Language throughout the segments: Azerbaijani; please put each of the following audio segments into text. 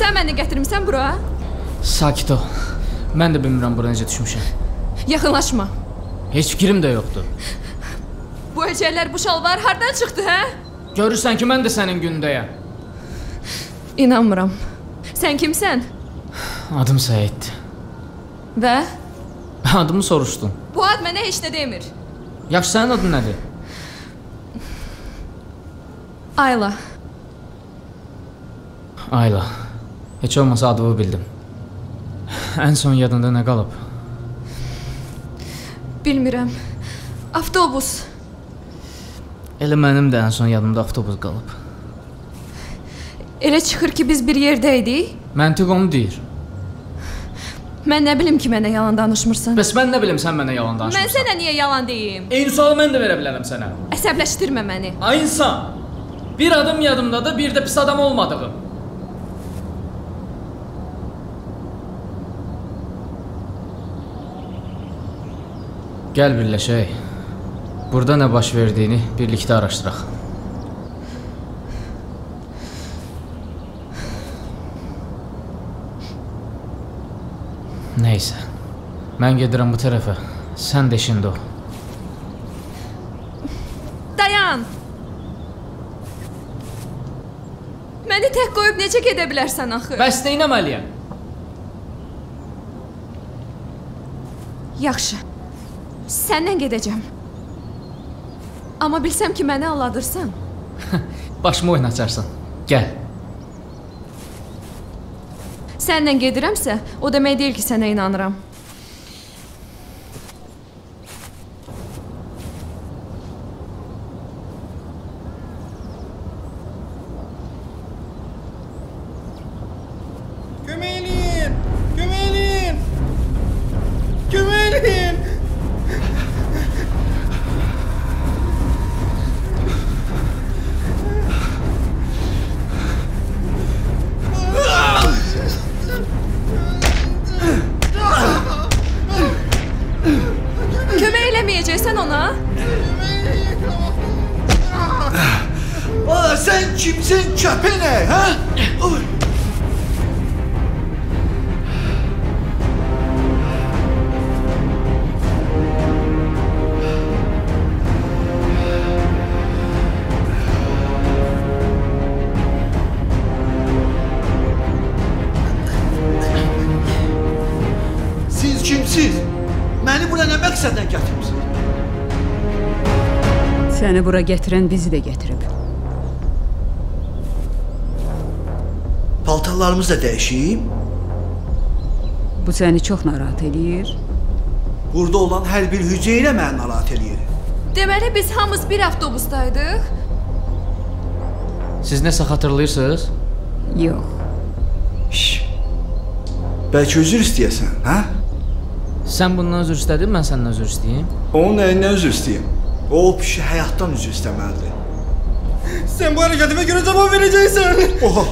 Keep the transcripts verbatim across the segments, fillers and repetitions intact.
Sən məni gətirmisən bura? Sakit ol. Mən də bilmirəm bura necə düşmüşəm. Yaxınlaşma. Heç fikrim də yoxdur. Bu əcəllər, bu şalvar hardan çıxdı, hə? Görürsən ki, mən də sənin gündəyəm. İnanmıram. Sən kimsən? Adım Səiddir. Və? Adımı soruşdun. Bu ad mənə heç nə demir. Yaxşı, sənin adın nədir? Ayla. Ayla. Heç olmasa adımı bildim. Ən son yadında nə qalıb? Bilmirəm. Avtobus. Elə mənim də ən son yadımda avtobus qalıb. Elə çıxır ki, biz bir yerdəydik. Məntiq onu deyir. Mən nə bilim ki, mənə yalan danışmırsan. Bəs mən nə bilim sən mənə yalan danışmırsan. Mən sənə niyə yalan deyim? Eyni sualı mən də verə bilərəm sənə. Əsəbləşdirmə məni. Ay insan, bir adım yadımdadır, bir də pis adam olmadığım. Gəl birləşək. Burada nə baş verdiyini birlikdə araşdıraq. Neysə, mən gedirəm bu tərəfə, sən də işində ol. Dayan! Məni tək qoyub necə gedə bilərsən axı? Bəs neynəməliyəm? Yaxşı, səndən gedəcəm. Amma bilsəm ki, məni aldadırsan. Başımı oynatacaqsan, gəl. Səndən gedirəmsə, o demək deyil ki, sənə inanıram. Köməkləyin! Köməkləyin! Köməkləyin! Kömək eləməyəcəksən ona? Aa, sən kimsən kəpənə, hə? Siz kimsiz? Məni bura nə məqsədlə gətirmisiniz? Səni bura gətirən bizi də gətirib. Paltarlarımızı da dəyişeyim. Bu səni çox narahat eləyir. Burada olan hər bir hüceyrə məni narahat eləyir. Deməli, biz hamımız bir avtobusdaydıq. Siz nəsə xatırlayırsınız? Yox. Şş. Bəlkə üzr istəyəsən, hə? Sən bundan üzr istədin, mən səndən üzr istəyim. Onun nəyindən üzr istəyim? O, o pişi həyatdan üzr istəməlidir. Sən bu hərəkətimə görə cavab verəcəksən. Oha!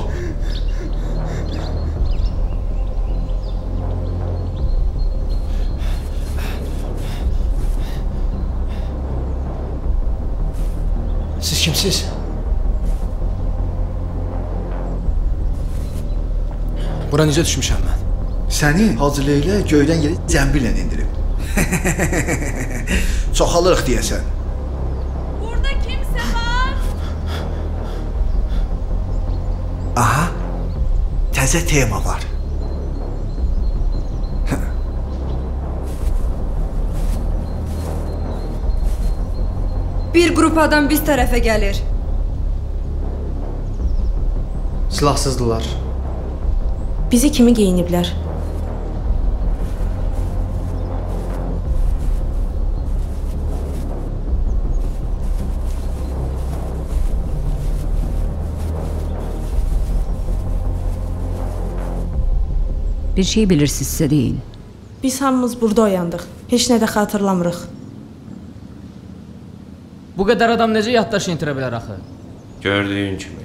Siz kimsiz? Bura necə düşmüşəm mən? Səni Hacı Leylə göydən yeri zəmbillə indirib. Çoxalırıq deyəsən. Burada kimsə var? Aha, təzə tema var. Bir qrup adam biz tərəfə gəlir. Silahsızdılar. Bizi kimi geyiniblər? Bir şey bilirsinizsə deyin. Biz hamımız burada oyandıq. Heç nə də xatırlamırıq. Bu qədər adam necə yaddaşı itirə bilər axı? Gördüyün kimi.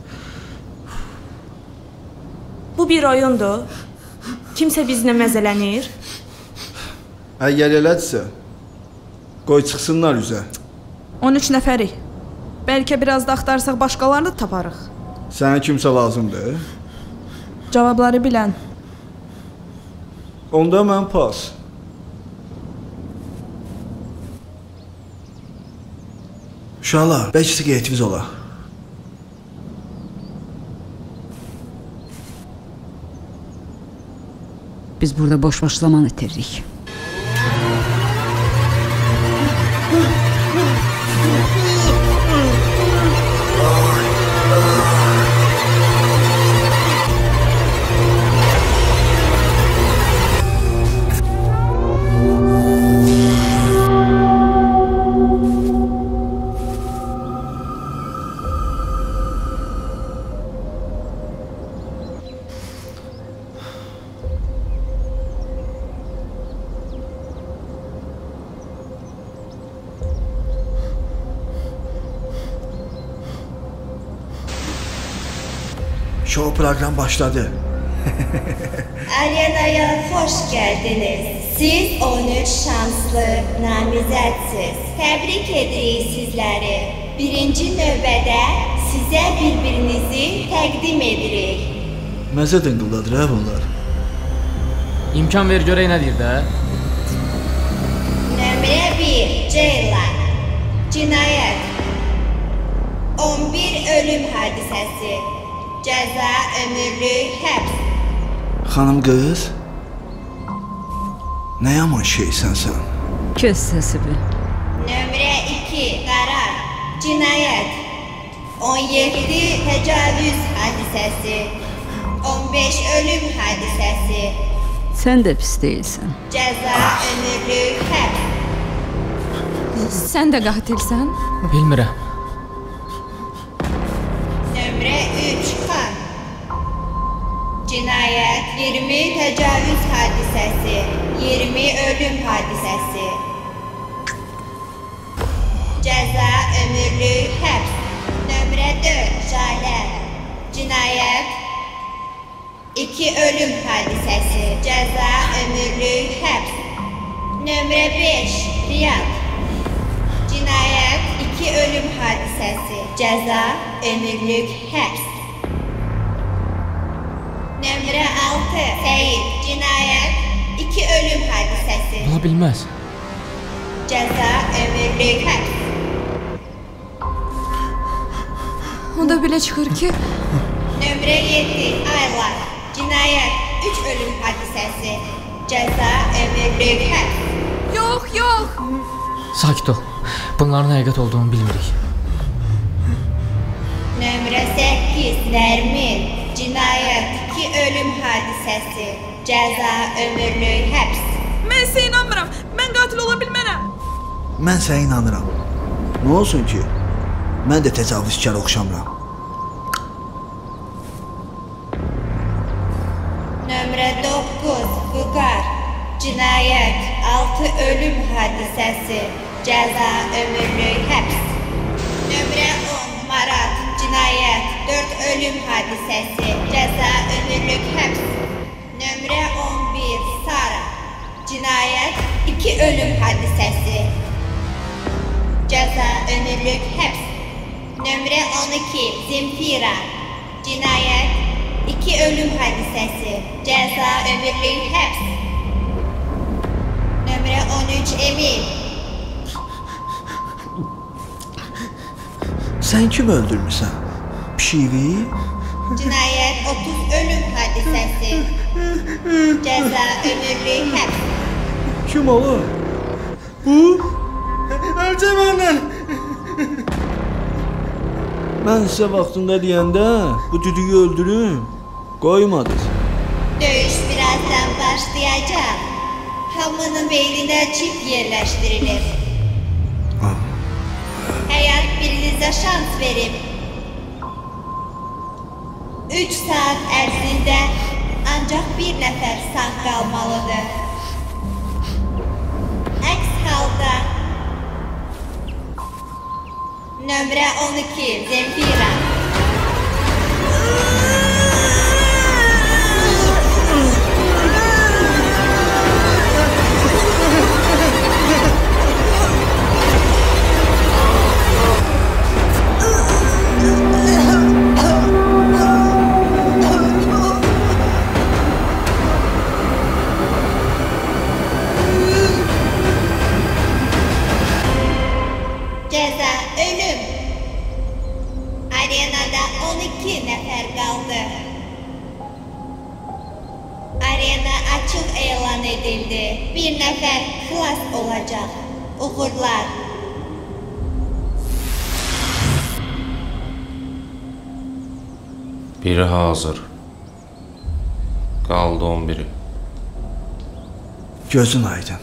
Bu bir oyundur. Kimsə bizlə məzələnir. Əgər elədirsə, qoy çıxsınlar üzə. on üç nəfərik. Bəlkə biraz da axtarsaq başqalarını taparıq. Sənə kimsə lazımdır? Cavabları bilən. Onda mən pas. Uşaqlar, bəlkə siqaretimiz olar. Biz burada boş-boş zaman itiririk. Show program başladı. Arenaya hoş geldiniz. Siz on üç şanslı namizədsiniz. Təbrik edirik sizləri. Birinci növbədə sizə bir-birinizi təqdim edirik. Məzə dıngıldadır hə bunlar. İmkan ver görək nə deyir də. Nömrə bir, Ceylan. Cinayət. on bir ölüm hadisəsi. Cəza ömürlük həbs. Xanım qız, nə yaman şeysən sən? Kes səsini. Nömrə iki, Qarar. Cinayət. on yeddi təcavüz hadisəsi. on beş ölüm hadisəsi. Sən də pis deyilsən. Cəza ömürlük həbs. Sən də qatilsən? Bilmirəm. Nömrə üç, Xan. Cinayət. iyirmi təcavüz hadisəsi. iyirmi ölüm hadisəsi. Cəza ömürlük həbs. Nömrə dörd, Jalə. Cinayət. iki ölüm hadisəsi. Cəza ömürlük həbs. Nömrə beş, Riyad. Cinayət. iki ölüm hadisəsi. Cəza ömürlük həbs. Nömrə altı, Seyid. Cinayət. iki ölüm hadisəsi. Ola bilməz. Cəza ömürlük həbs. Onda belə çıxır ki, Nömrə yeddi, Aylar. Cinayət. üç ölüm hadisəsi. Cəza ömürlük həbs. yox, yox. Sakit ol. Bunların həqiqət olduğunu bilmirik. Nömrə səkkiz, Nərmin. Cinayət. iki ölüm hadisəsi. Cəza ömürlük həbs. Mən sizə inanmıram. Mən qatil ola bilmərəm. Mən sənə inanıram. Nə olsun ki, mən də təcavüzkar oxşamıram. Nömrə doqquz, Vüqar. Cinayət. altı ölüm hadisəsi. Cəza ömürlük həbs. Nömrə on, Marat. Cinayət. dörd ölüm hadisəsi. Cəza ömürlük həbs. Nömrə on bir, Sara. Cinayət. iki ölüm hadisəsi. Cəza ömürlük həbs. Nömrə on iki, Zemfira. Cinayət. iki ölüm hadisəsi. Cəza ömürlük həbs. Nömrə on üç, Emil. Sən kim öldürmüsən? Pişiyi? Cinayət. otuz ölüm hadisəsi. Cəza ömürlük həbs. Kim olur? Bu? Ölçə məndən. Mən sizə vaxtında deyəndə bu düdüyü öldürün, qoymadınız. Döyüş birazdan başlayacaq. Hamının beyninə çip yerləşdirilir. Həyat birinizə şans verib. üç saat ərzində ancaq bir nəfər sağ qalmalıdır. Əks halda nömrə on iki, Zemfira. cəza ölüm. Arenada on iki nəfər qaldı. Arena açıq elan edildi. Bir nəfər xilas olacaq. Uğurlar. Biri hazır. Qaldı on biri. Gözün aydın.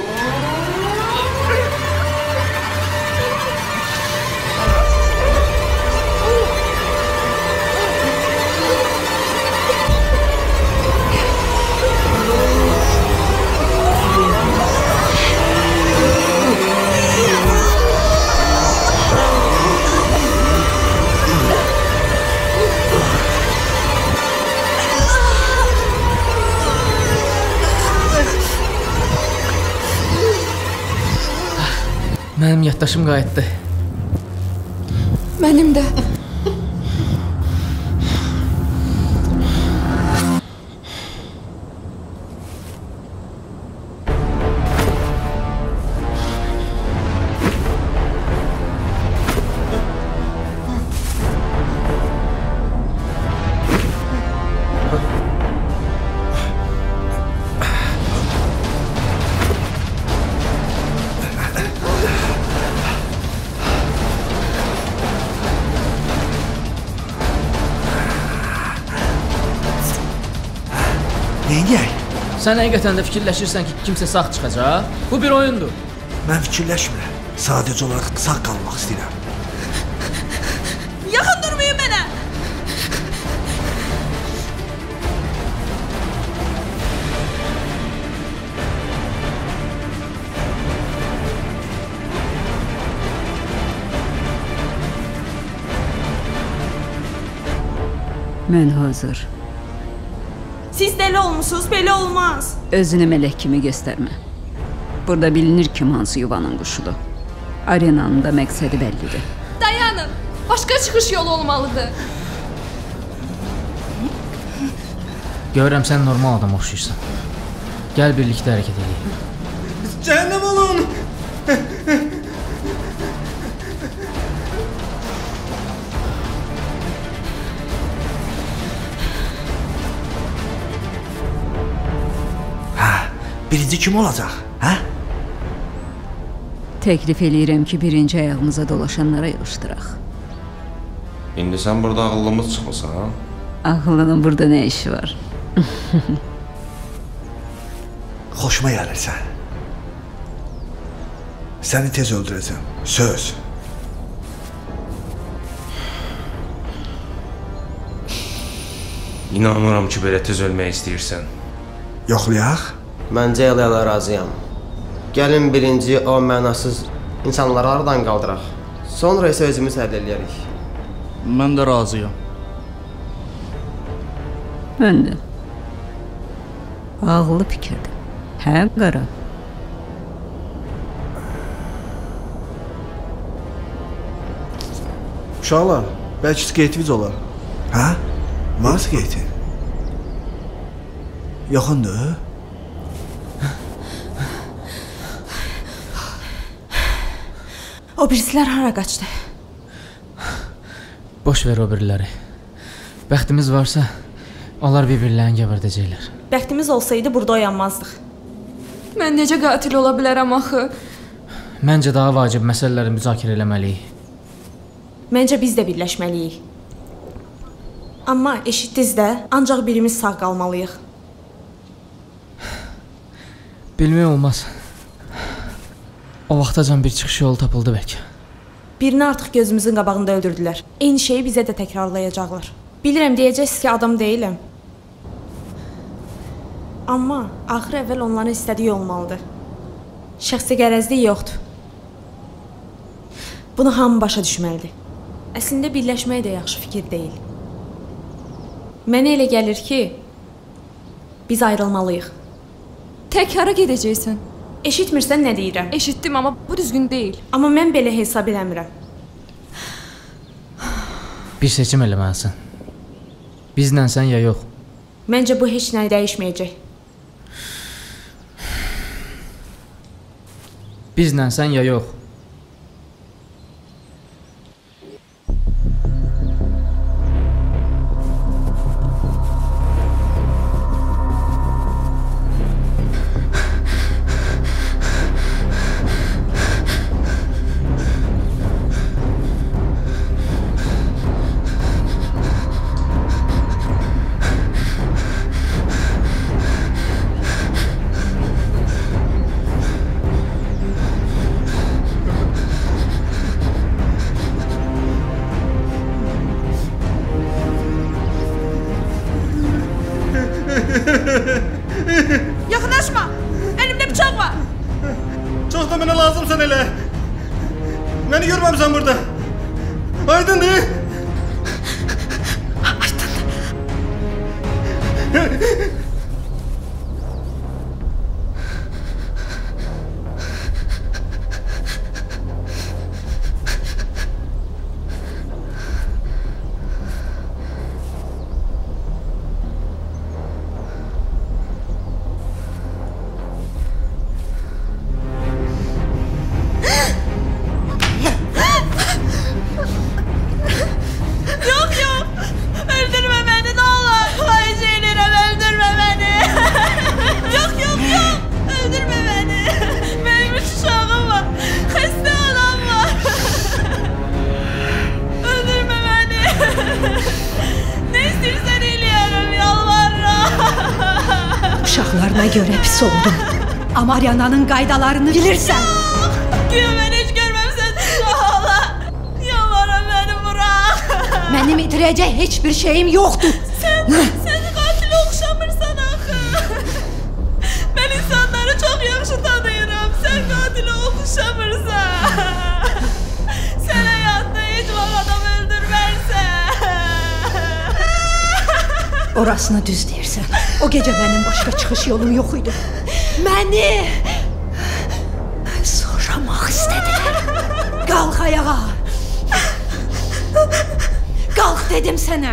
Mənim yaddaşım qayıtdı. Mənim də. Neyniyək? Sən həqiqətən də fikirləşirsən ki, kimsə sağ çıxacaq? Bu bir oyundur. Mən fikirləşmirəm. Sadəcə olaraq sağ qalmaq istəyirəm. Yaxın durmayın mənə. Mən hazır. Siz dəli olmusunuz, belə olmaz. Özünü mələk kimi göstərmə. Burada bilinir kim hansı yuvanın quşudur. Arenanın da məqsədi bəllidir. Dayanın. Başqa çıxış yolu olmalıdır. Görürəm sən normal adam oxşuyursan. Gəl birlikdə hərəkət edək. Cəhənnəm olun! Birinci kim olacaq, hə? Təklif eləyirəm ki, birinci ayağımıza dolaşanlara yığışdıraq. İndi sən burada ağıllımız çıxmısan, ha? Ağıllının burada nə işi var? Xoşuma gəlirsən. Səni tez öldürəcəm. Söz. İnanmıram ki, belə tez ölmək istəyirsən. Yoxlayaq? Məncə elə razıyam. Gəlin birinci o mənasız insanları aradan qaldıraq. Sonra isə özümüz həll eləyərik. Mən də razıyam. Mən də. Ağıllı fikirdir. Hə, qara? Uşaqlar, bəlkə skeytimiz olar. Hə? Var skeytin? Yaxındır? O birisilər hara qaçdı? Boş ver o biriləri. Bəxtimiz varsa, onlar bir-birlərini gəbərdəcəklər. Bəxtimiz olsaydı burada oyanmazdıq. Mən necə qatil ola bilərəm axı? Məncə daha vacib məsələləri müzakirə eləməliyik. Məncə biz də birləşməliyik. Amma eşitdiniz də, ancaq birimiz sağ qalmalıyıq. Bilmək olmaz. O vaxtacan bir çıxış yolu tapıldı bəlkə. Birini artıq gözümüzün qabağında öldürdülər. Eyni şeyi bizə də təkrarlayacaqlar. Bilirəm, deyəcəksiniz ki, adam deyiləm. Amma axır əvvəl onların istədiyi olmalıdır. Şəxsi qərəzlik yoxdur. Bunu hamı başa düşməlidir. Əslində birləşmək də yaxşı fikir deyil. Mənə elə gəlir ki, biz ayrılmalıyıq. Tək hara gedəcəksən? Eşitmirsən nə deyirəm? Eşitdim, amma bu düzgün deyil. Amma mən belə hesab eləmirəm. Bir seçim eləməlisən. Bizlə sən ya yox. Məncə bu heç nəyi dəyişməyəcək. Bizlə sən ya yox. görməmsən burada? Aydındır? Aydındır. Uşaqlarına görə pis oldum. Amaryananın qaydalarını bilirsən. Güya mən heç görməmsən uşaqla. Yalvarım məni bırak. Mənim itirəcək heç bir şeyim yoxdur. Sən, sən qatilə oxşamırsan axı. Mən insanları çox yaxşı tanıyıram. Sən qatilə oxşamırsan. Sən həyatda heç vaxt adam öldürmərsən. Orasını düz deyirsən. O gecə mənim başqa çıxış yolum yox idi. Məni soramaq istədilər. Qalx ayağa. Qalx dedim sənə.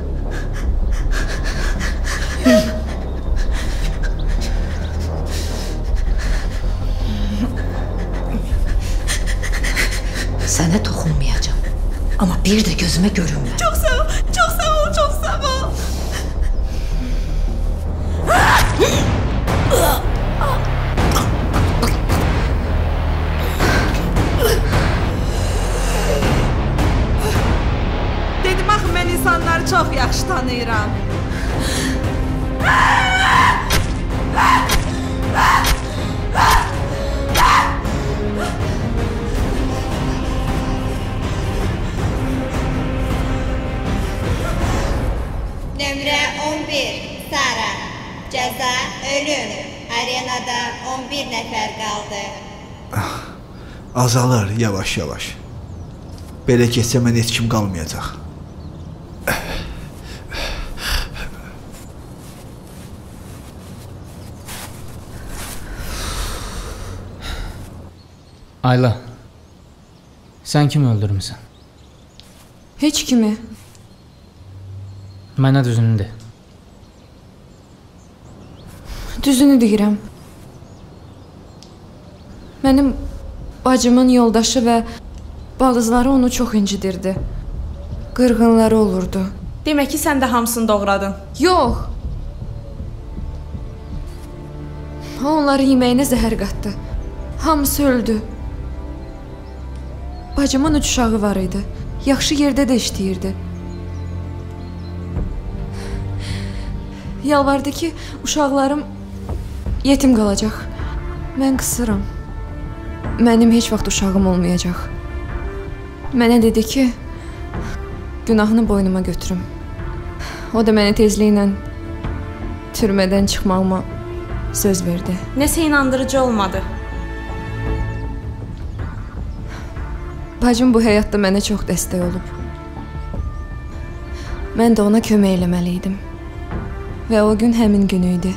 Sənə toxunmayacağam. Amma bir də gözümə görünmə. Çox sağ ol, çox sağ ol, çox sağ ol. Dedim axı mən insanları çox yaxşı tanıyıram. Nömrə on bir, Sara. Cəza ölüm. Arenada on bir nəfər qaldı. Azalır yavaş-yavaş. Belə getsə mən heç kim qalmayacaq. Ayla, sən kimi öldürmüsən? Heç kimi. Mənə düzünü de. Düzünü deyirəm. Mənim bacımın yoldaşı və baldızları onu çox incidirdi. Qırğınları olurdu. Demək ki, sən də hamısını doğradın. Yox. O onları yeməyinə zəhər qatdı. Hamısı öldü. Bacımın üç uşağı var idi. Yaxşı yerdə də işləyirdi. Yalvardı ki, uşaqlarım yetim qalacaq. Mən qısıram. Mənim heç vaxt uşağım olmayacaq. Mənə dedi ki, günahını boynuma götürüm. O da mənə tezliklə türmədən çıxmağıma söz verdi. Nəsə inandırıcı olmadı. Bacım bu həyatda mənə çox dəstək olub. Mən də ona kömək eləməli idim. Və o gün həmin gün idi.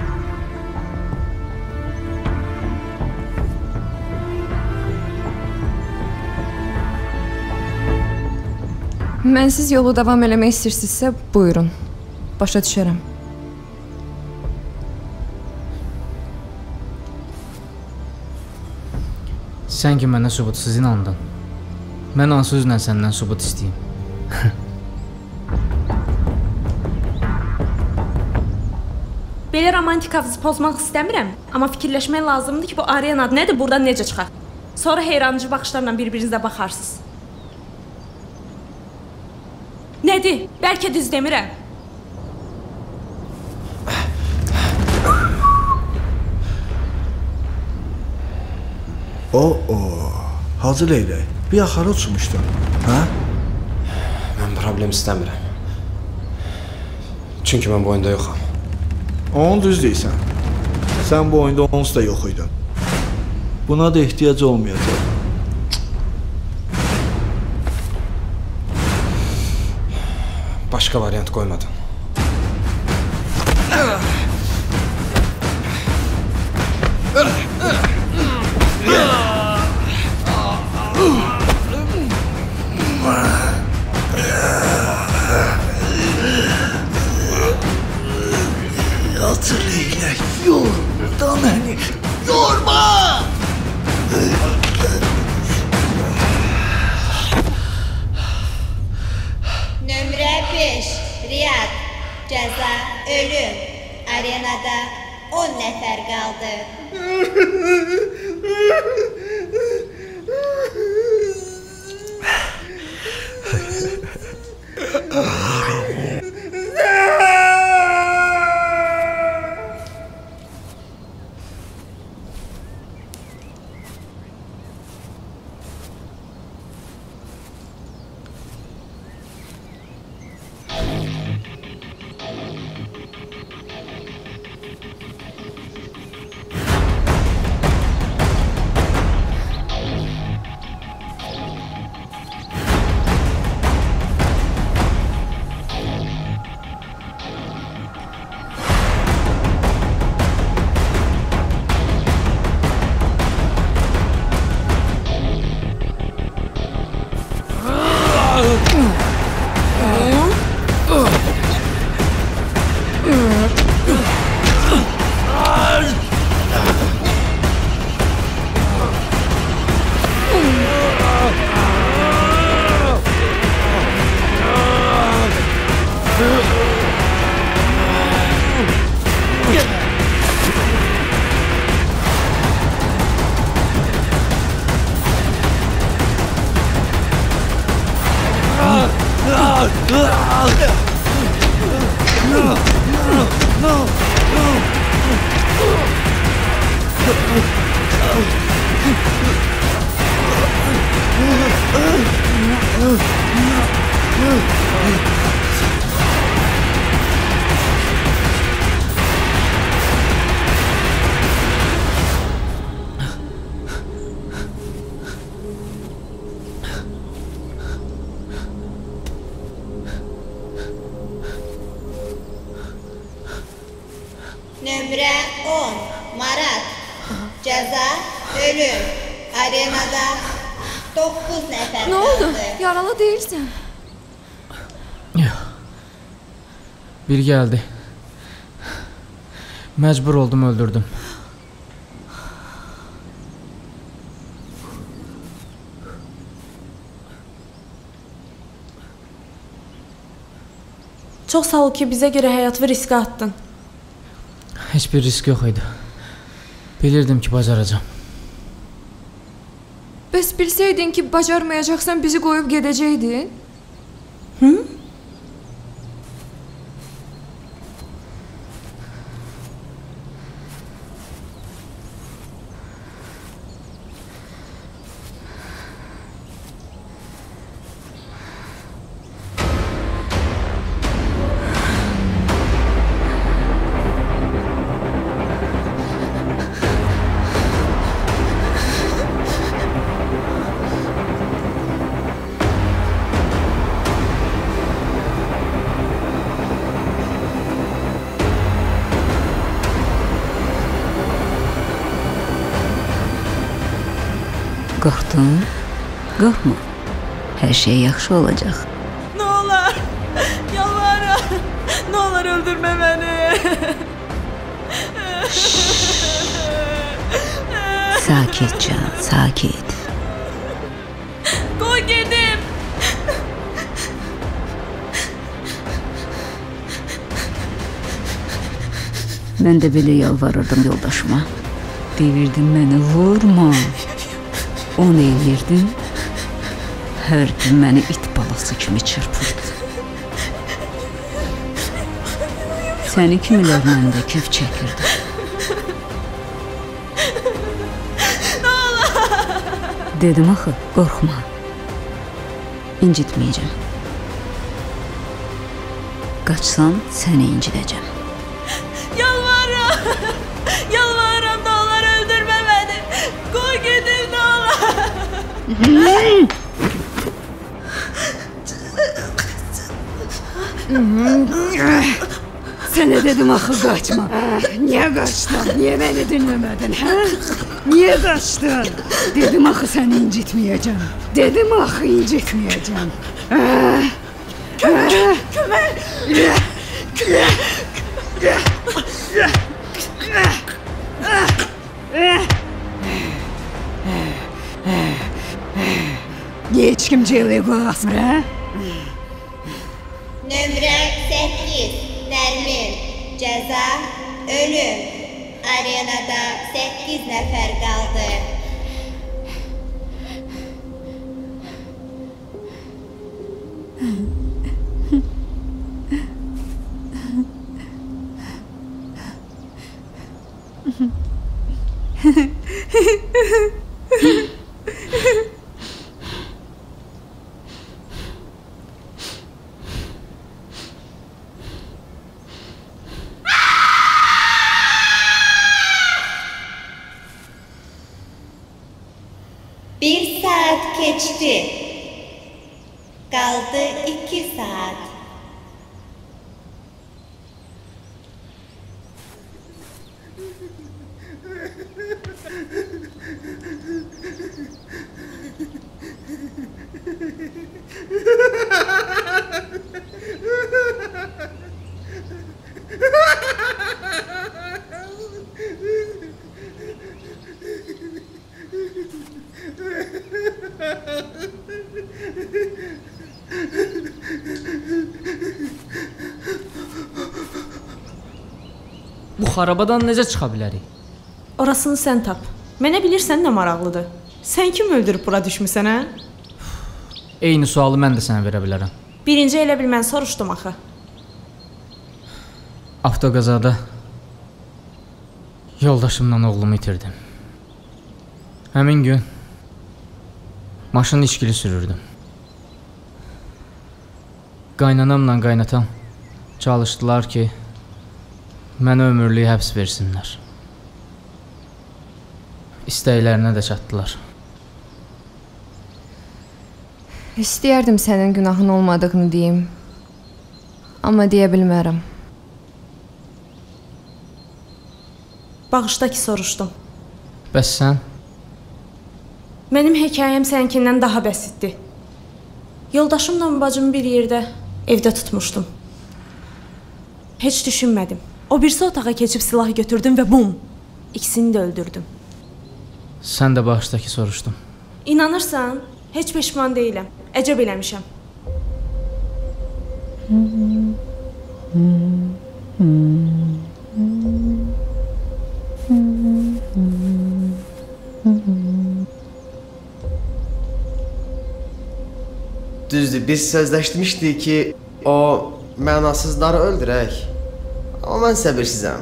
Mənsiz yolu davam eləmək istəyirsinizsə, buyurun. Başa düşərəm. Sən ki mənə sübutsuz inandın. Mən hansı üzlə səndən sübut istəyim? Belə romantik havzı pozmaq istəmirəm, amma fikirləşmək lazımdır ki, bu Aryan adı nədir, buradan necə çıxar? Sonra heyranıcı baxışlarla bir-birinizə baxarsınız. Nədir? Bəlkə düz demirəm. O, o, Hacı Leylək, bir yaxara uçmuşdun, hə? Mən problem istəmirəm. Çünki mən bu oyunda yoxam. Onu düz deyirsən. Sən bu oyunda onsuz da yox idin. Buna da ehtiyac olmayacaq. başqa variant qoymadın. Yatır leylək, yorma məni, yorma! Nömrə beş, Riyad. Cəza, ölüm. Arenada on nəfər qaldı. Nömrə on, Marat. Cəza, ölüm. Arenada doqquz nəfər qaldı. Nə oldu? Yaralı deyilsən. Yox. Bir gəldi. Məcbur oldum, öldürdüm. Çox sağ ol ki, bizə görə həyatı riskə atdın. Heç bir risk yox idi. Bilirdim ki, bacaracağam. Bəs bilsəydin ki, bacarmayacaqsan, bizi qoyub gedəcəydin? Hı? Qorxdun? Qorxma. Hər şey yaxşı olacaq. Nə olar? Yalvarırım. Nə olar öldürmə məni. Sakit can, sakit. Qoy gedim. Mən də belə yalvarırdım yoldaşıma. Devirdim məni vurma. Onu eləyirdin, hər gün məni it balası kimi çırpırdı. Səni kimilər məndə kef çəkirdi. Nə olar? Dedim axı, qorxma. İncitməyəcəm. Qaçsan, səni incidəcəm. Yalvarırım. Yalvarırım, nə olar öldürmə məni. Qoy gedim, nə olar. Sənə dedim axı qaçma. Niyə qaçdın? Niyə məni dinləmədin, hə? Niyə qaçdın? Dedim axı səni incitməyəcəm. Dedim axı incitməyəcəm. Kömək! Kömək! Niyə heç kim Ceyliyə qulaq asmır, hə? Nömrə səkkiz, Nərmin. Cəza, ölüm. Arenada səkkiz nəfər qaldı. Bir saat keçdi. Qaldı iki saat. Bu xarabadan necə çıxa bilərik? Orasını sən tap. Mənə bilirsən nə maraqlıdır. Sən kim öldürüb bura düşmüsən, hə? Eyni sualı mən də sənə verə bilərəm. Birinci elə bil mən soruşdum axı. Avtoqazada yoldaşımla oğlumu itirdim. Həmin gün maşını içkili sürürdüm. Qaynanamla qaynatam çalışdılar ki, mənə ömürlük həbs versinlər. İstəklərinə də çatdılar. İstəyərdim sənin günahın olmadığını deyim. Amma deyə bilmərəm. Bağışda ki, soruşdum. Bəs sən? Mənim hekayəm səninkindən daha bəsitdir. Yoldaşımla bacımı bir yerdə evdə tutmuşdum. Heç düşünmədim. O birisi otağa keçib silah götürdüm və bum! İkisini də öldürdüm. Sən də bağışda ki, soruşdum. İnanırsan, heç peşman deyiləm. Əcəb eləmişəm. Düzdür, biz sözləşmişdik ki, o mənasızları öldürək. Amma mən səbirsizəm.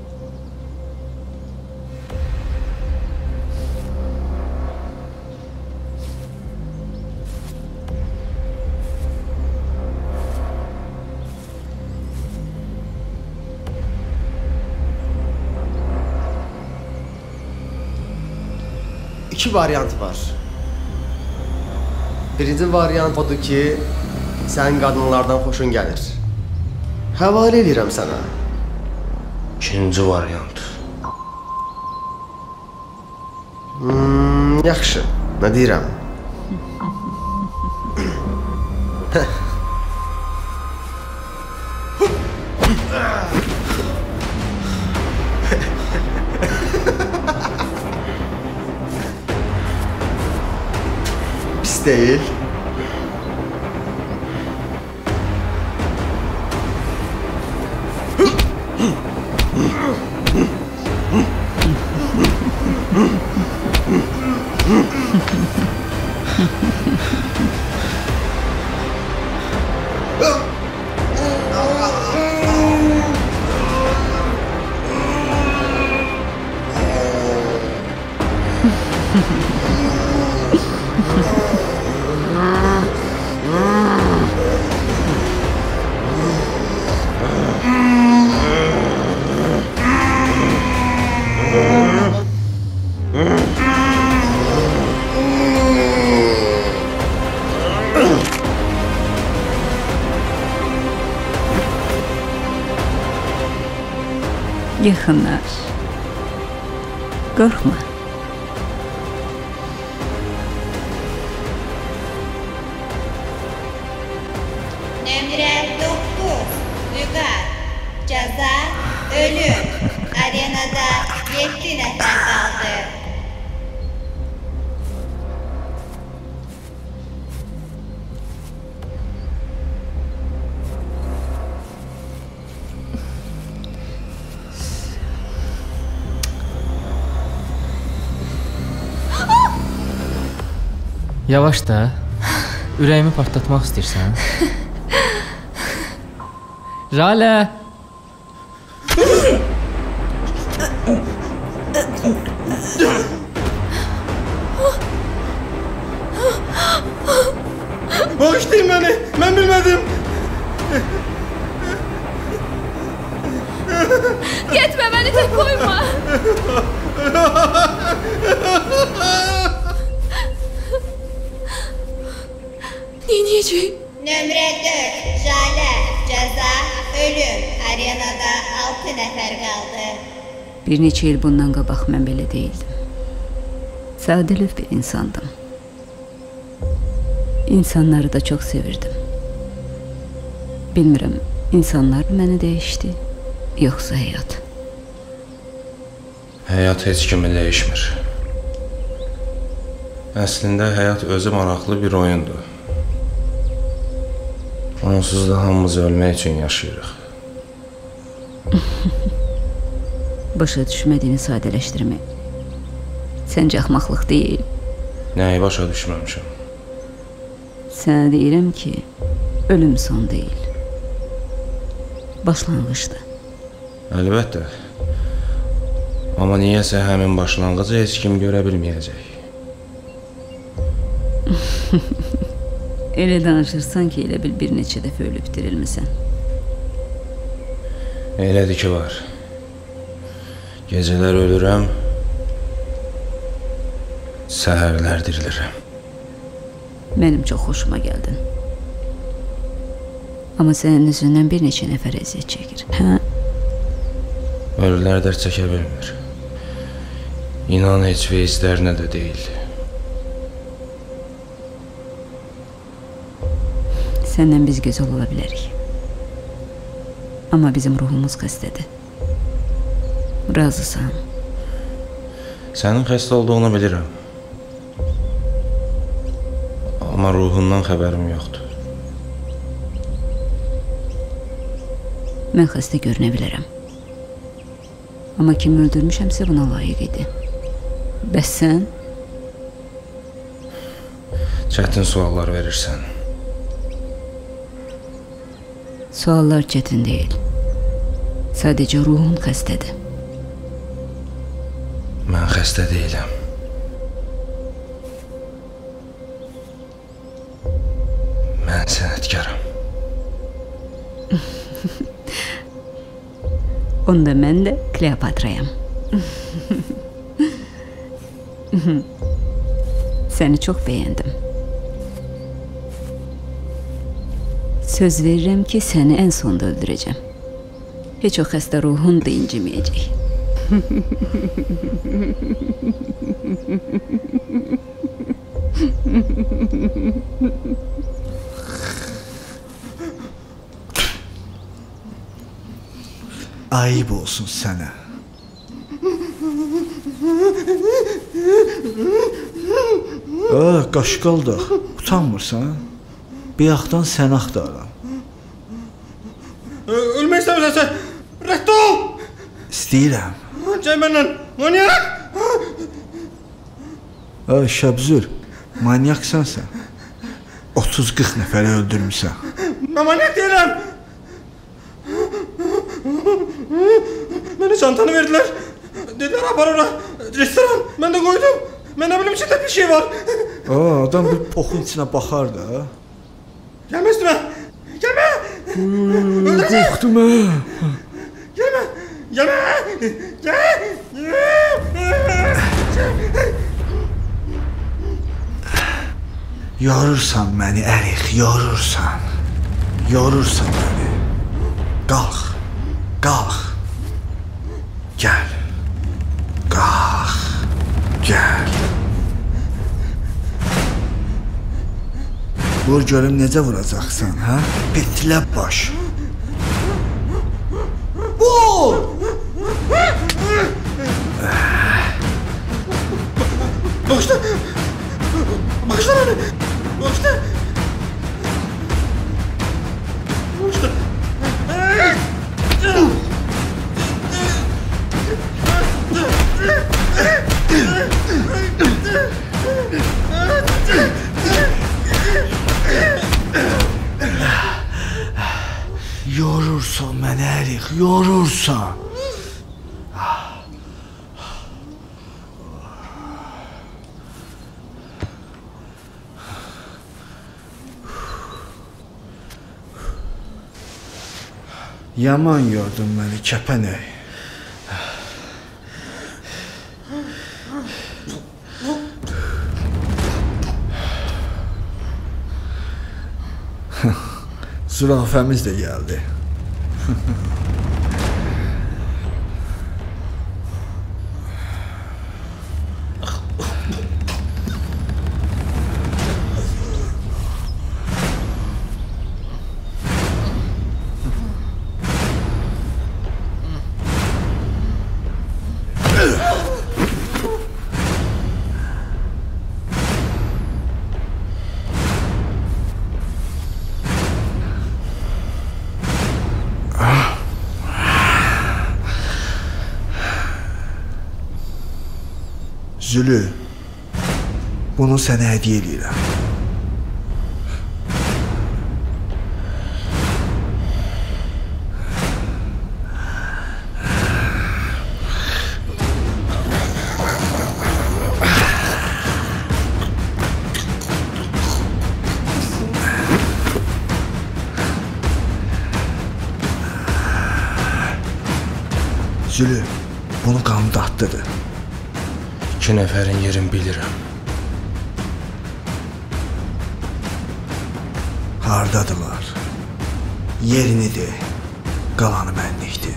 İki variant var. Birinci variant odur ki, sən qadınlardan xoşun gəlir. Həvalə edirəm sənə. İkinci variant. Hmm, yaxşı, nə deyirəm? Pis deyil. Yaxınlaş. Qorxma. Nömrə doqquz. Vüqar. Cəza ölüm. Arenada yeddi nəfər qaldı. Yavaş da, ürəyimi partlatmaq istəyirsən? Jalə! Bağışlayın beni, ben bilmedim. Getmə, məni tək qoyma. Neyniyəcək? Nömrə dörd. Jalə. Cəza ölüm. Arenada altı nəfər qaldı. Bir neçə il bundan qabaq mən belə deyildim. Sadəlöv bir insandım. İnsanları da çox sevirdim. Bilmirəm, insanlar məni dəyişdi, yoxsa həyat. Həyat heç kimi dəyişmir. Əslində həyat özü maraqlı bir oyundur. Onsuz da hamımız ölmək üçün yaşayırıq. Başa düşmədiyini sadələşdirmək. Səncə axmaqlıq deyil. Nəyi başa düşməmişəm? Sənə deyirəm ki, ölüm son deyil. Başlanğıcdır. Əlbəttə. Amma niyəsə həmin başlanğıcı heç kim görə bilməyəcək. Elə danışırsan ki, elə bil bir neçə dəfə ölüb dirilmisən. Elədir ki, var. Gecələr ölürəm, səhərlər dirilirəm. Mənim çox xoşuma gəldin. Amma sənin üzündən bir neçə nəfər əziyyət çəkir, hə? Ölülər dərd çəkə bilmir. İnan heç veizlərinə də deyil. Səndən biz gözəl ola bilərik. Amma bizim ruhumuz xəstədir. Razısan. Sənin xəstə olduğunu bilirəm. Amma ruhundan xəbərim yoxdur. Mən xəstə görünə bilərəm. Amma kimi öldürmüşəmsə buna layiq idi. Bəs sən? Çətin suallar verirsən. Suallar çətin deyil. Sadəcə ruhun xəstədir. Mən xəstə deyiləm. Mən sənətkaram. Onda mən də Kleopatrayam. Səni çox bəyəndim. Söz verirəm ki, səni ən sonda öldürəcəm. Heç o xəstə ruhun da inciməyəcək. Ayıb olsun sənə. Aa, qaşqaldaq. Utanmırsan? Bir yaxdan sən axtarıram. Ölmək istəmirsən sən. Rədd ol! İstəyirəm. Gəl məndən. Manyak! Aa, Şəbzür. Manyaksan sən. otuz qırx nəfəri öldürmüsən. Mən manyak deyirəm. Mənə çantanı verdilər. Dedilər apar ora. Restoran. Mən də qoydum. Mən nə bilim içində bir şey var. Aa, adam bir poxun içinə baxar da. Gəlmə üstümə. Gəlmə. Qorxdum ha. Gəlmə. Gəlmə. Gəl. Yorursan məni Əliq, yorursan. Yorursan məni. Qalx. Qalx. Gəl. Qalx. Gəl. Vur görüm necə vuracaqsan, hə? Petlə baş. Vur! Bağışla! Bağışla beni! Bağışla! Bağışla! Yorursan məni ərik, yorursan. Yaman yordun məni kəpənək. Zürafəmiz də gəldi. Zülü, bunu sənə hədiyyə edirəm. Zülü, bunun qanı dadlıdır. İki nəfərin yerini bilirəm. Hardadılar? Yerini de, qalanı mənlikdir.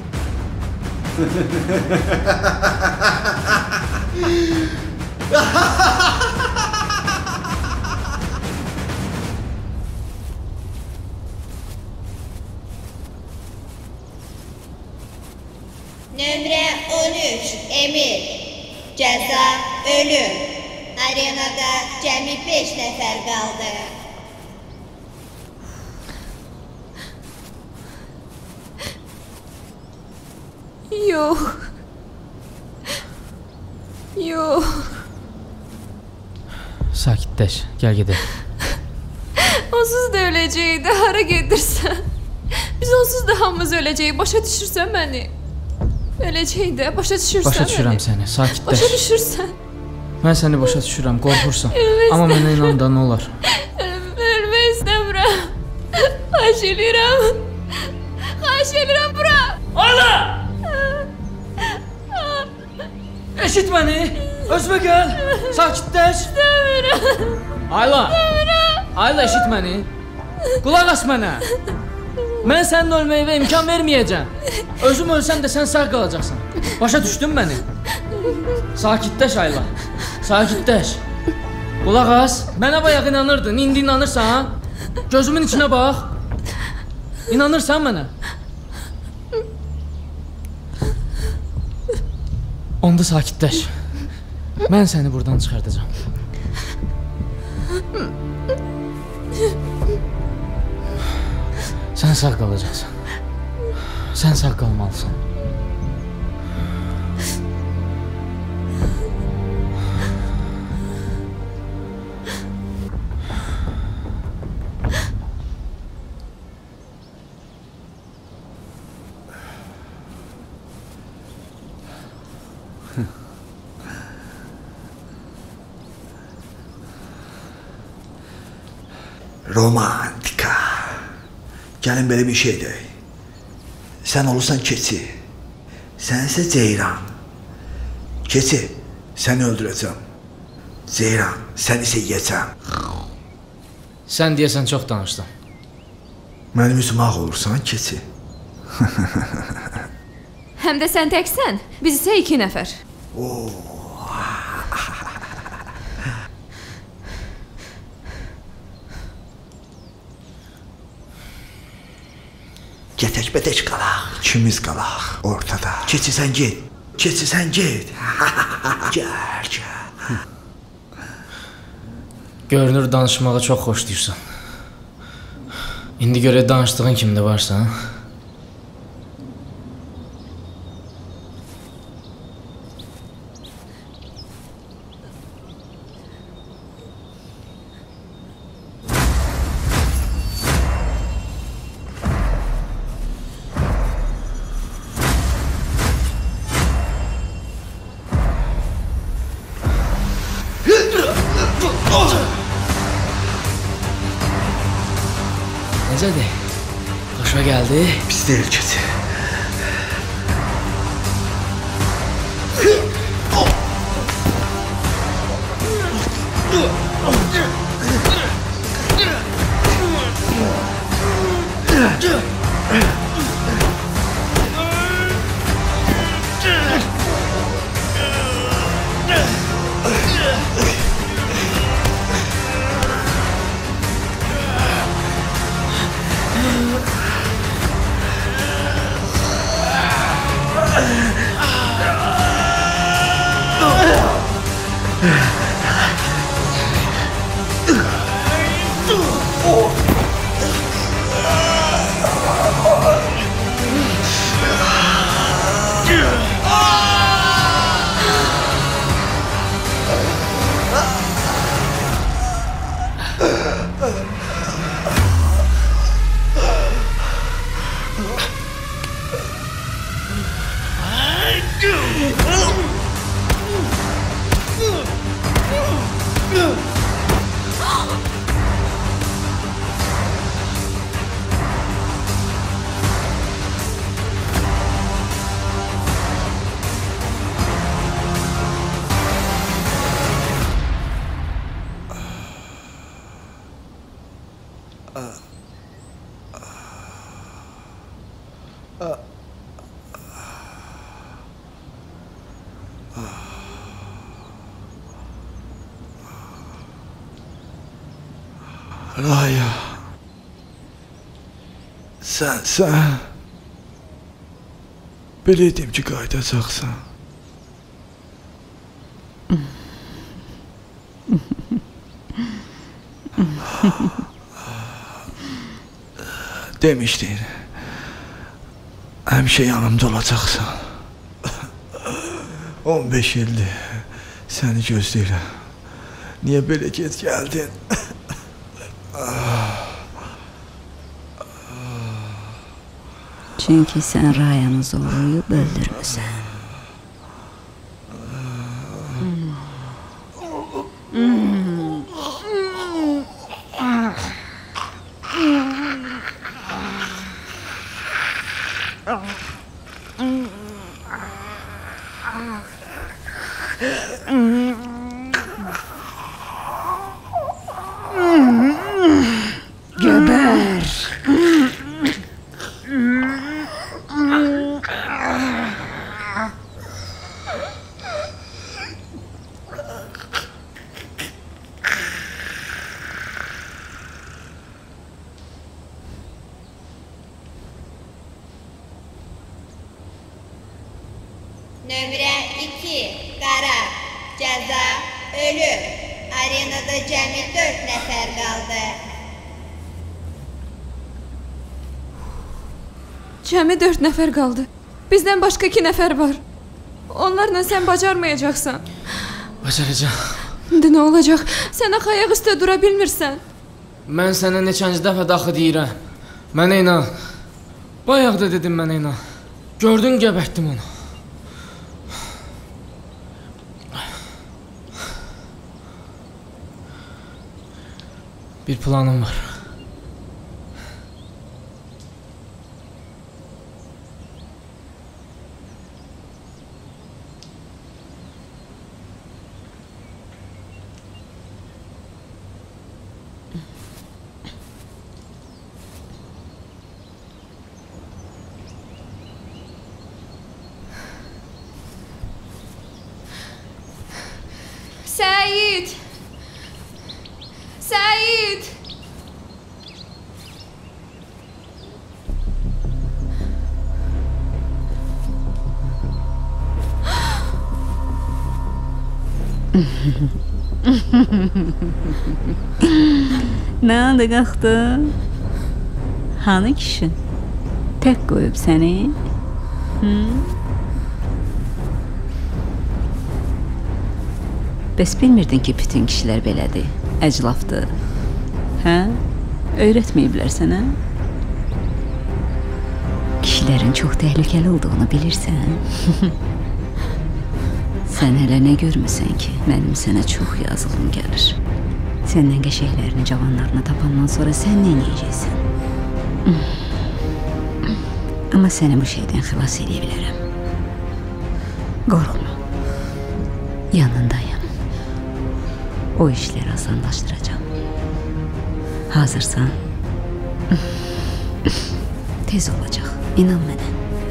Nömrə on üç, Emir. Cəza, ölüm. Arenada cəmi beş nəfər qaldı. Yox. Yox. Sakitləş, gəl gedək. Onsuz da öləcəkdi, hara gedirsən? Biz onsuz da hamımız öləcəyik, başa düşürsən məni? Öləcəkdi, başa düşürsən Başa düşürəm məni? səni, sakitləş. Başa düşürsən? Mən səni başa düşürəm, qorxursan. Ölmək Amma mənə istəmirəm. inan da nə olar? Ölmək istəmirəm. Xahiş edirəm. Xahiş edirəm, bura. Ayla! Eşit məni, özümə gəl, sakitləş. İstəmirəm. Ayla! İstəmirəm. Ayla, eşit məni. Qulaq as mənə. Mən sənin ölməyivə imkan verməyəcəm. Özüm ölsəm də sən sağ qalacaqsan. Başa düşdün məni? Sakitləş Ayla. Sakitləş. Qulaq as. Mənə bayaq inanırdın. İndi inanırsan? Gözümün içinə bax. İnanırsan mənə? Onda sakitləş. Mən səni buradan çıxardacağam. Sən sağ qalacaqsan. Sən sağ qalmalısan. Romantika. Gəlin belə bir şey deyək. Sən olursan keçi. Sən isə ceyran. Keçi, səni öldürəcəm. Ceyran, sən isə yeyəcəm. Sən deyəsən çox danışdın. Mənim üzüm ağ olursan keçi. Həm də sən təksən, biz isə iki nəfər. Oo. Getək betək qalaq. İkimiz qalaq ortada. Keçirsən get. Keçirsən get. Gəl, gəl. Görünür danışmağı çox xoşlayırsan. İndi görə danışdığın kimdə varsa, ha? Necədir? Xoşuma gəldi? Pis deyil keçir. Raya, sən, sən bilirdim ki, qayıdacaqsan. Demişdin, həmişə yanımda olacaqsan. on beş ildir səni gözləyirəm. Niyə belə gec gəldin? Çünki sən Rayanı zorlayıb öldürmüsən. Geber. Nömrə iki, qərar, cəza, ölüm. Arenada cəmi dörd nəfər qaldı. Cəmi dörd nəfər qaldı. Bizdən başqa iki nəfər var. Onlarla sən bacarmayacaqsan. Bacaracaq. İndi nə olacaq? Sən axı ayaq üstə dura bilmirsən. Mən sənə neçənci dəfə daxı deyirəm. Mənə inan. Bayaq da dedim mənə inan. Gördün, gəbərtdim onu. Bir planım var. Nə oldu qalxdı? Hanı kişin? Tək qoyub səni? Hı? Bəs bilmirdin ki, bütün kişilər belədir, əclafdır. Hə? Öyrətməyiblər sənə? Kişilərin çox təhlükəli olduğunu bilirsən. Sən hələ nə görmüsən ki, mənim sənə çox yazığım gəlir. Səndən qəşəklərini, cavanlarını tapandan sonra sən nə edəcəksən? Amma səni bu şeydən xilas edə bilərəm. Qorxma. Yanındayım. O işləri asanlaşdıracağım. Hazırsan? Tez olacaq. İnan mənə.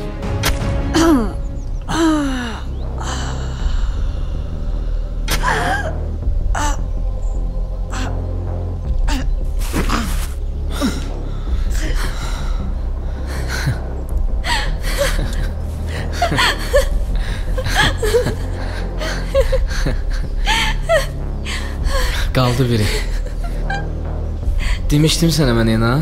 Qaldı biri. Demişdim sənə mən ena.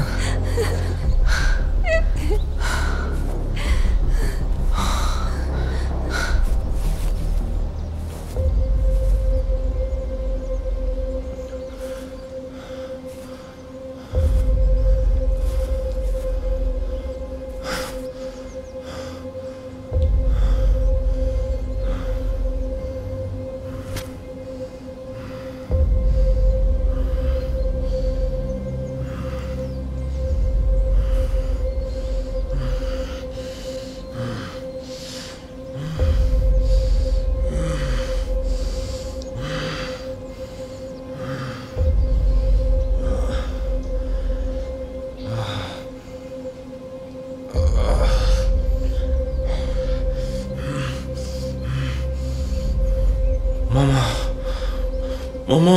Mama.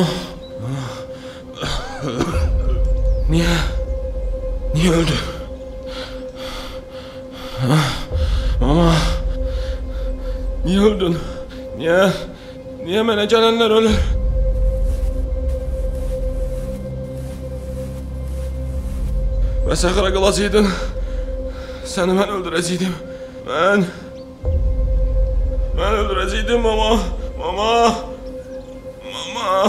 Niye? Niye öldü? Mama. Niye öldün? Niye? Niye mənə gələnlər ölür? Və səxra qılacaqdın. Səni mən öldürəcəkdim. Mən... Mən öldürəcəkdim mama. Mama. Mama.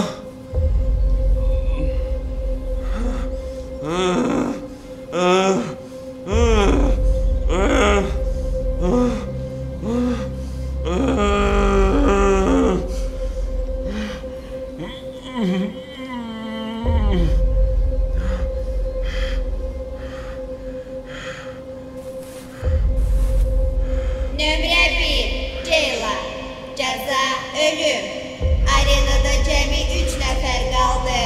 Nömrə bir, Ceyla. Cəza ölüm. Arenada cəmi üç nəfər qaldı.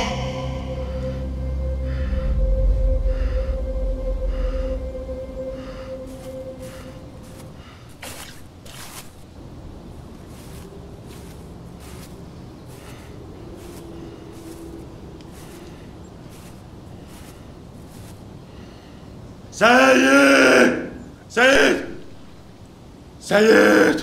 Seyit! Seyit! Seyit!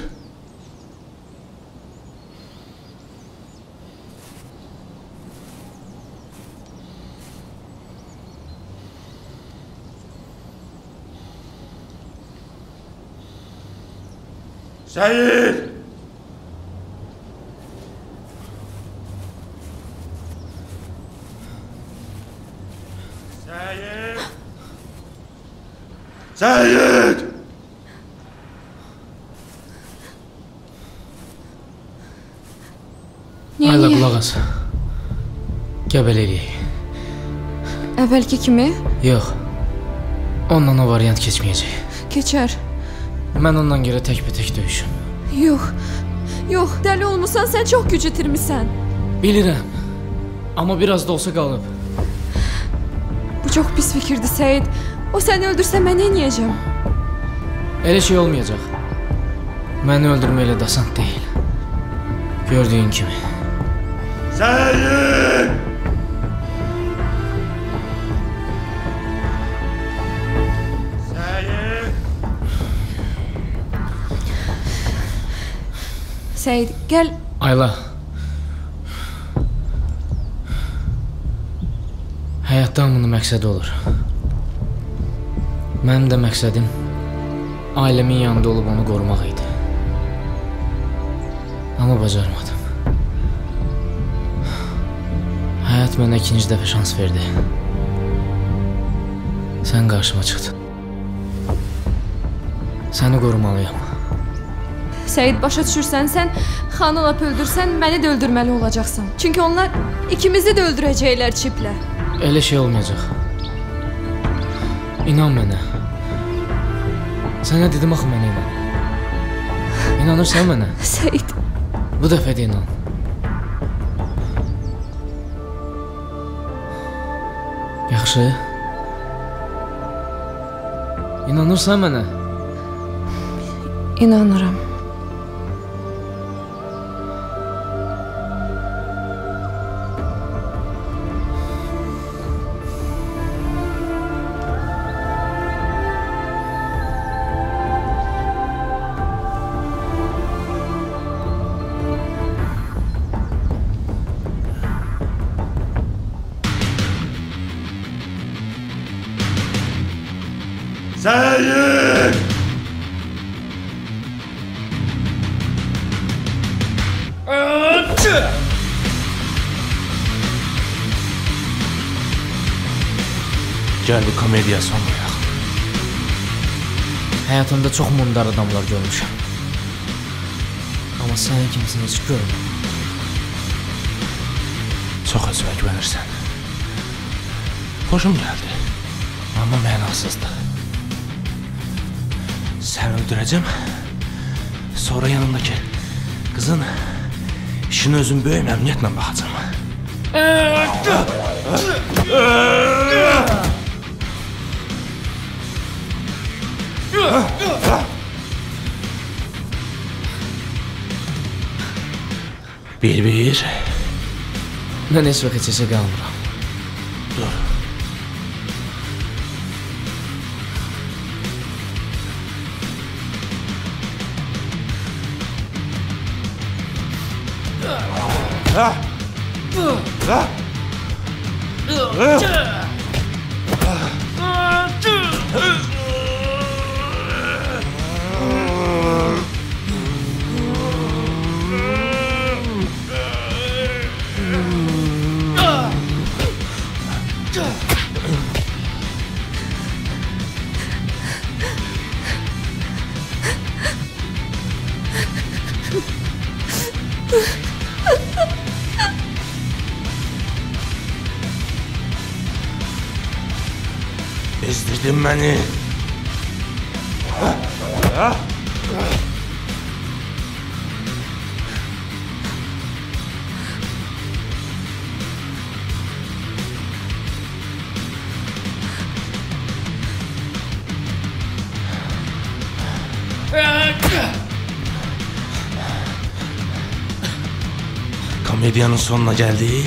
Seyit! Seyit! Seyit! Ayla qulaq as. Qəbəl eləyək. Əvvəlki kimi? Yox. Ondan o variant keçməyəcək. Keçər. Mən ondan görə tək-bətək döyüşüm. Yox. Yox, dəli olmusan, sən çox güc itirmisən. Bilirəm. Amma biraz da olsa qalıb. Bu çox pis fikirdir, Seyid. O səni öldürsə mən nə edəcəm? Elə şey olmayacaq. Məni öldürmək elə dasant deyil. Gördüyün kimi. Seyit! Seyit! Seyid, gəl. Ayla, Həyatda hamının məqsədi olur. Mənim də məqsədim ailəmin yanında olub onu qorumaq idi. Amma bacarmadım. Həyat mənə ikinci dəfə şans verdi. Sən qarşıma çıxdın. Səni qorumalıyam. Səid, başa düşürsən, sən xanı lap öldürsən, məni də öldürməli olacaqsan. Çünki onlar ikimizi də öldürəcəklər çiplə. Elə şey olmayacaq. İnan mənə. Sənə dedim axı mənə inan. İnanırsan mənə? Səid. Bu dəfə də inan. Yaxşı. İnanırsan mənə? İnanıram. Səid! Gəl bu komediya sonlayaq. Həyatımda çox mundar adamlar görmüşəm. Amma sənin kimisini heç görməm. Çox özvək verirsən. Xoşum gəldi. Amma mənasızdır. Səni öldürəcəm. Sonra yanımdakı qızın işini özüm böyük məmnuniyyətlə baxacam. Bir-bir. Mən heç vaxt heç-heçə qalmıram. Dur. Ah! Ah! Bezdirdin beni. Komedyanın sonuna geldik.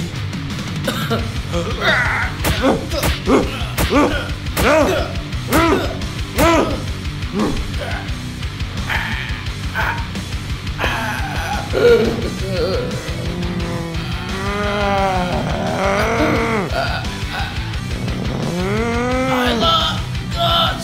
Ayla, kaç!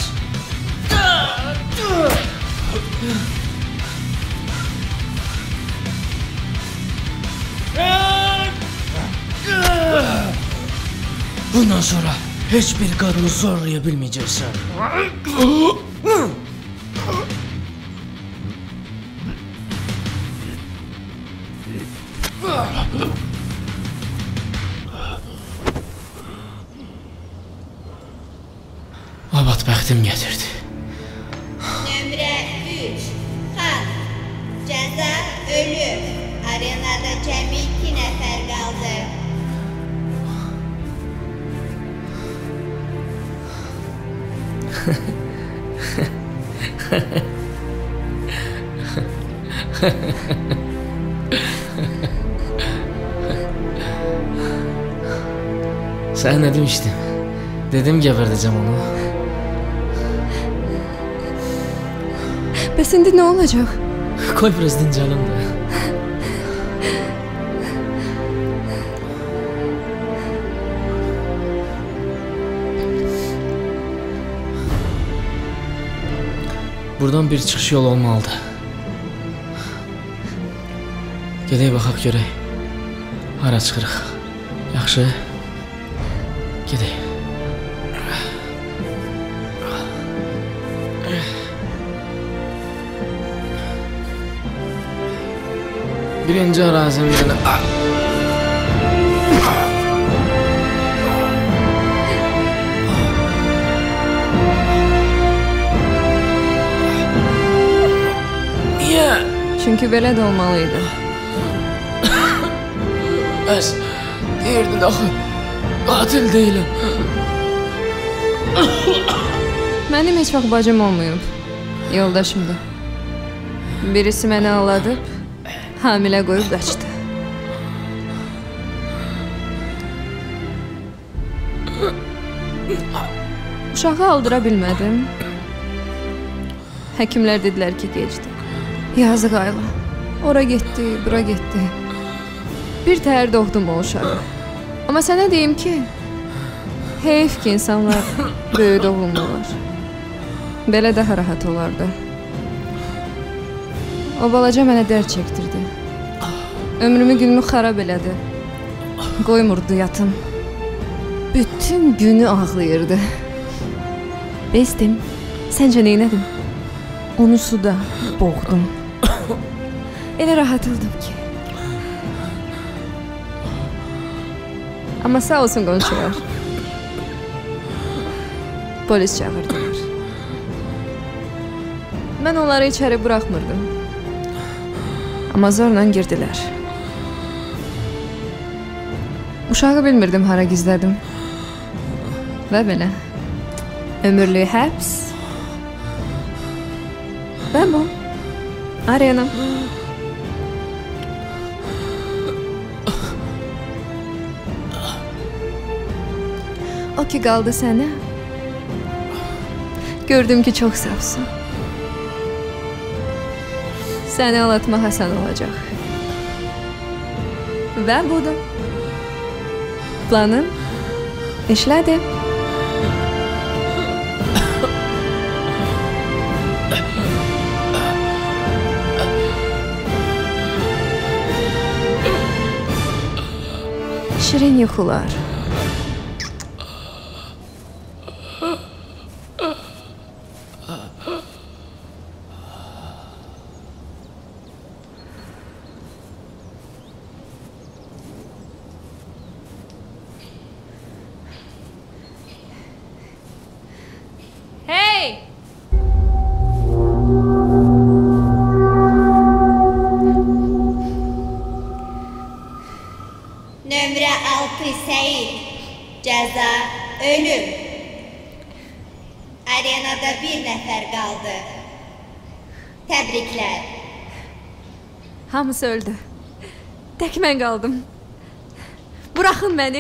Bundan sonra hiçbir kadını zorlayabilmeyeceksin. Abad bəxtim getirdi. Nömrə üç. Xan. Cəza ölüm. Arenada cəmi iki nəfər qaldı. Sen ne demiştin? Dedim geberteceğim onu. Bəs indi nə olacaq? Koy biraz dincəlim də. buradan bir çıxış yolu olmalıdır. Gedək baxaq görək. Hara çıxırıq? Yaxşı. Gedək. Birinci ərazim yəni... Niyə? Çünki belə də olmalıydı. Bəs, deyirdin axı, qatil deyiləm. Mənim heç vaxt bacım olmayıb. Yoldaşımdır. Birisi məni alladıb, hamilə qoyub qaçdı. Uşağı aldıra bilmədim. Həkimlər dedilər ki, gecdi. Yazıq Ayla. Ora getdi, bura getdi. Bir təhər doğdum o uşağı. Amma sənə deyim ki, heyf ki, insanlar böyük doğulmurlar. Belə daha rahat olardı. O balaca mənə dərd çəkdirdi. Ömrümü günümü xarab elədi. Qoymurdu yatım. Bütün günü ağlayırdı. Bezdim. Səncə neynədim? Onu suda boğdum. Elə rahatıldım ki. Amma sağ olsun qonşular. Polis çağırdılar. Mən onları içəri buraxmırdım. Amma zorla girdilər. Uşağı bilmirdim hara gizlədim. Və belə. Ömürlük həbs. Və bu. Arena. O ki qaldı sənə. Gördüm ki, çox safsın. Səni ağlatmaq asan olacaq. Və budur. Planın işlədi. Şirin yuxular. Hey! Nömrə altı Seyid. Cəza ölüm. Arenada bir nəfər qaldı. Təbriklər. Hamısı öldü. Tək mən qaldım. Buraxın məni.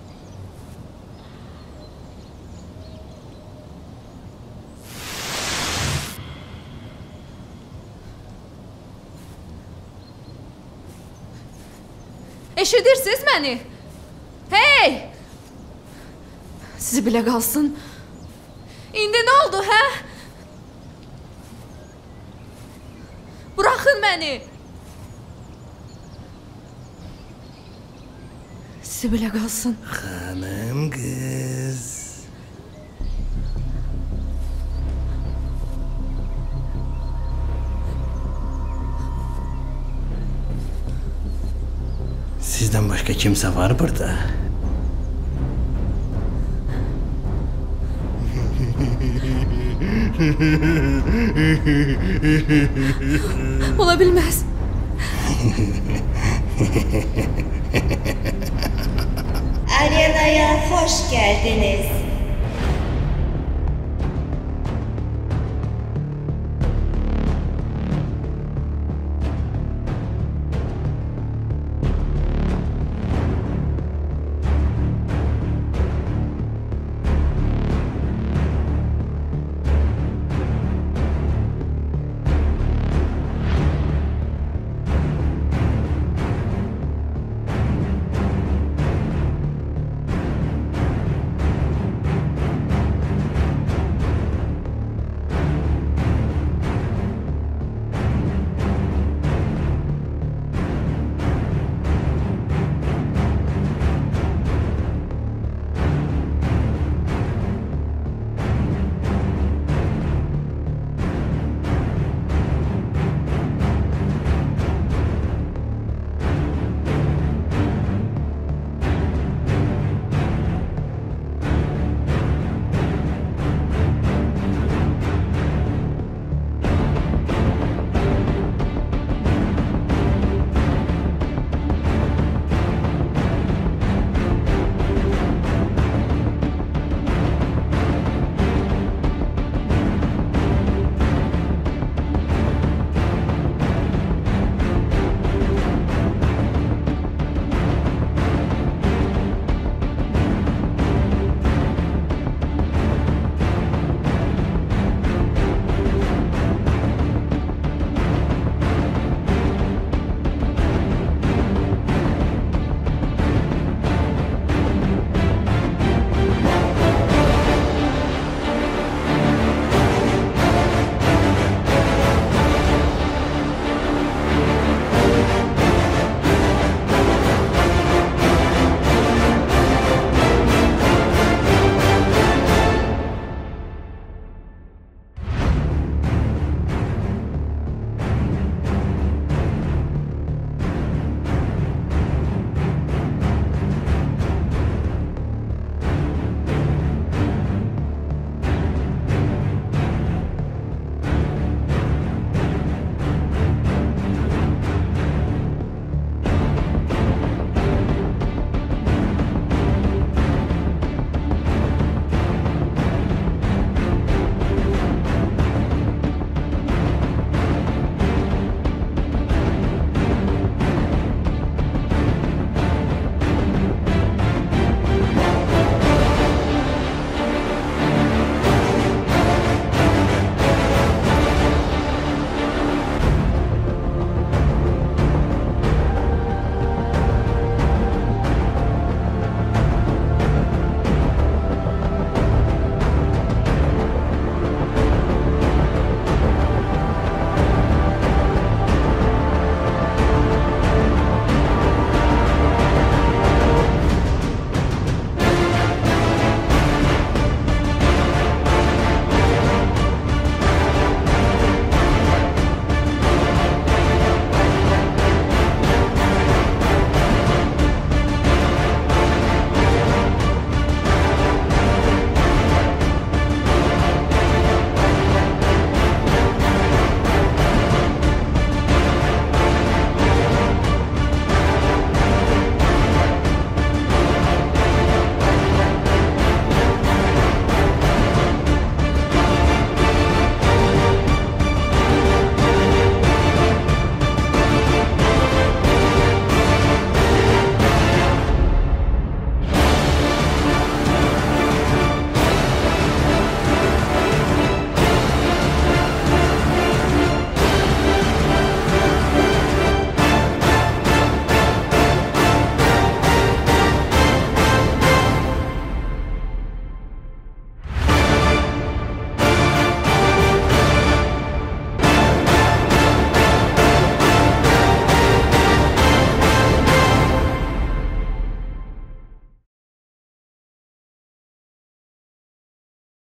Eşidirsiniz məni? Hey! Sizi bilə qalsın. İndi nə oldu, hə? Buraxın məni. Sizi bilə qalsın. Xanım qız. Sizdən başqa kimsə var burada? Ola bilməz. Arenaya xoş gəldiniz.